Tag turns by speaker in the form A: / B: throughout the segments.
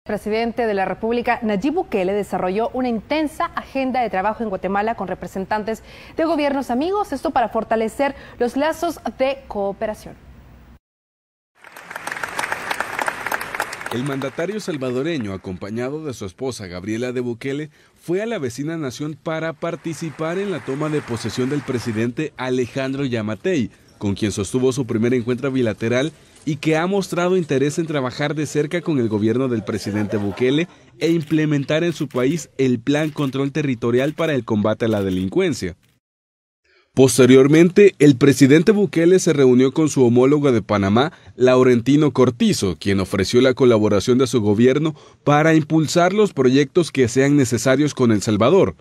A: Presidente de la República, Nayib Bukele, desarrolló una intensa agenda de trabajo en Guatemala con representantes de gobiernos amigos, esto para fortalecer los lazos de cooperación.
B: El mandatario salvadoreño, acompañado de su esposa Gabriela de Bukele, fue a la vecina nación para participar en la toma de posesión del presidente Alejandro Yamatei, con quien sostuvo su primer encuentro bilateral y que ha mostrado interés en trabajar de cerca con el gobierno del presidente Bukele e implementar en su país el Plan Control Territorial para el combate a la delincuencia. Posteriormente, el presidente Bukele se reunió con su homólogo de Panamá, Laurentino Cortizo, quien ofreció la colaboración de su gobierno para impulsar los proyectos que sean necesarios con El Salvador.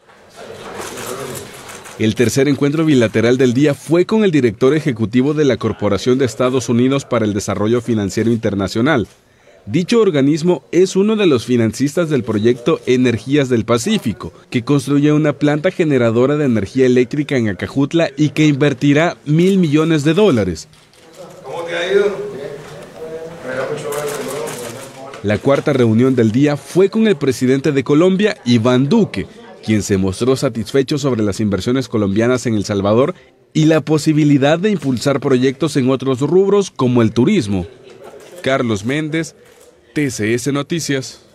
B: El tercer encuentro bilateral del día fue con el director ejecutivo de la Corporación de Estados Unidos para el Desarrollo Financiero Internacional. Dicho organismo es uno de los financistas del proyecto Energías del Pacífico, que construye una planta generadora de energía eléctrica en Acajutla y que invertirá $1.000 millones.
C: ¿Cómo te ha ido?
B: La cuarta reunión del día fue con el presidente de Colombia, Iván Duque, quien se mostró satisfecho sobre las inversiones colombianas en El Salvador y la posibilidad de impulsar proyectos en otros rubros como el turismo. Carlos Méndez, TCS Noticias.